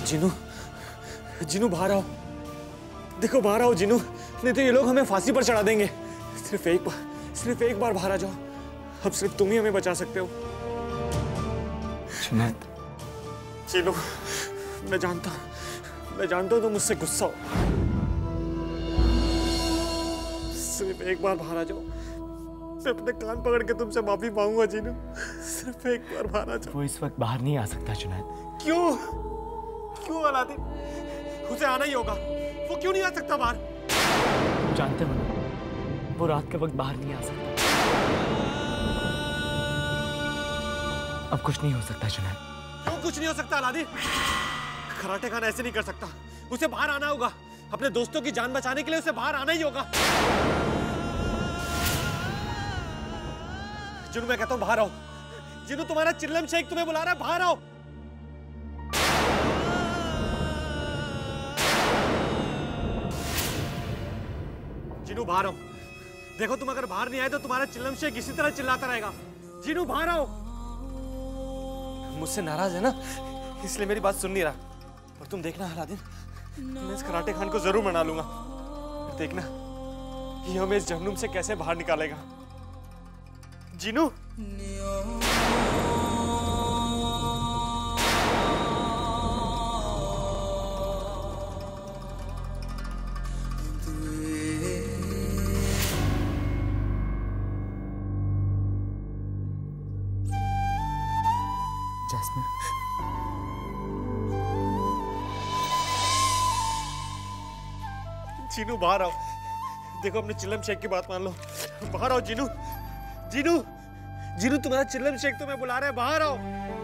जिनू, जिनू बाहर आओ, देखो बाहर आओ जिनू, नहीं तो ये लोग हमें फांसी पर चढ़ा देंगे। सिर्फ एक बार बाहर आ जाओ, अब सिर्फ तुम ही हमें बचा सकते हो। जुनैद। जिनू, मैं जानता हूँ तुम मुझसे गुस्सा हो, सिर्फ एक बार बाहर आ जाओ, मैं अपने कान पकड़ के तुमसे माफी मांगूंगा जिनू, सिर्फ एक बार बाहर आ जाओ। वो इस वक्त बाहर नहीं आ सकता जुनैद। क्यों अलादीन? उसे आना ही होगा, वो क्यों नहीं आ सकता बाहर? जानते हो ना, वो रात के वक्त बाहर नहीं आ सकता। अब कुछ नहीं हो सकता जुनैद। क्यों कुछ नहीं हो सकता अलादीन? कराटे खान ऐसे नहीं कर सकता, उसे बाहर आना होगा, अपने दोस्तों की जान बचाने के लिए उसे बाहर आना ही होगा। जिनू, मैं कहता हूं बाहर आओ। जिनू, तुम्हारा चिल्लम शेख तुम्हें बुला रहा है, बाहर आओ। जिनू, बाहर आओ। देखो, तुम अगर बाहर नहीं आए तो तुम्हारा चिल्लम शेख इसी तरह चिल्लाता रहेगा। जिनू, बाहर आओ। मुझसे नाराज है ना, इसलिए मेरी बात सुन नहीं रहा। और तुम देखना अलादीन, मैं इस कराटे खान को जरूर मना लूंगा। देखना ये हमें इस जहन्नुम से कैसे बाहर निकालेगा। जिनू, जैस्मिन, जिनू बाहर आओ। देखो, अपने चिल्लम शेख की बात मान लो, बाहर आओ। जिनू, जिनू, जिनू, तुम्हारा चिल्लम शेख तुम्हें बुला रहा है, बाहर आओ।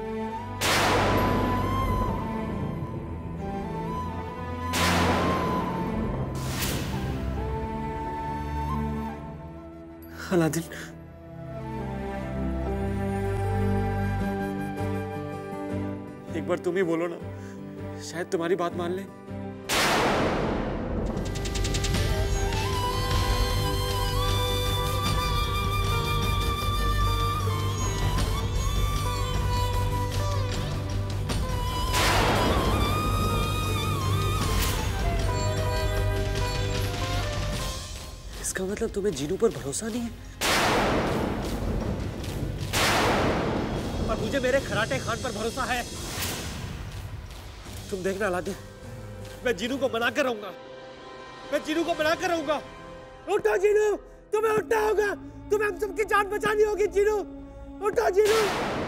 अलादीन, एक बार तुम ही बोलो ना, शायद तुम्हारी बात मान ले। इसका मतलब तुम्हें जीनू पर भरोसा नहीं है? पर मुझे मेरे कराटे खान पर भरोसा है। तुम देखना अलादीन, मैं जीनू को मना कर रहूंगा, मैं जीनू को मना कर रहूंगा। उठो जीनू, तुम्हें उठना होगा, तुम्हें हम सबकी जान बचानी होगी। जीनू, उठो जीनू।